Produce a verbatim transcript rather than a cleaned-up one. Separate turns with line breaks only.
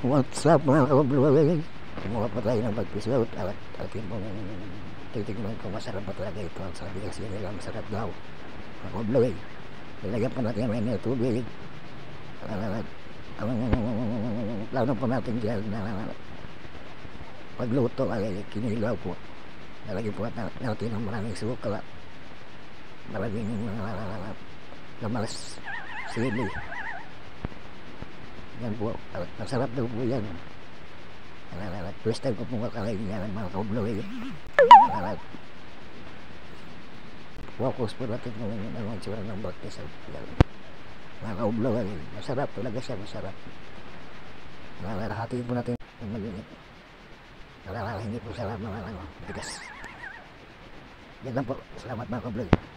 What's up mga kababluway? Kumuha pa tayo ng pag-episode at atin pong titignan kung masarap ba talaga ito. At sabi kasi nila masarap daw mga kababluway. Ilagyan pa natin may na tubig at ang plano po natin dyan na pagluto ay kinilaw po. Nalagyan po natin ng maraming suka, maraming uh, lamalas, sili. Yan po, masarap daw po yan. First time ko pong kakain yan mga kababluway. Focus po natin kung ano ang tsura ng baktis. Mga kababluway, masarap talaga siya, masarap. Hatiin po natin yung malinit. Hindi po sarap mga bigas. Yan lang po, salamat mga kababluway.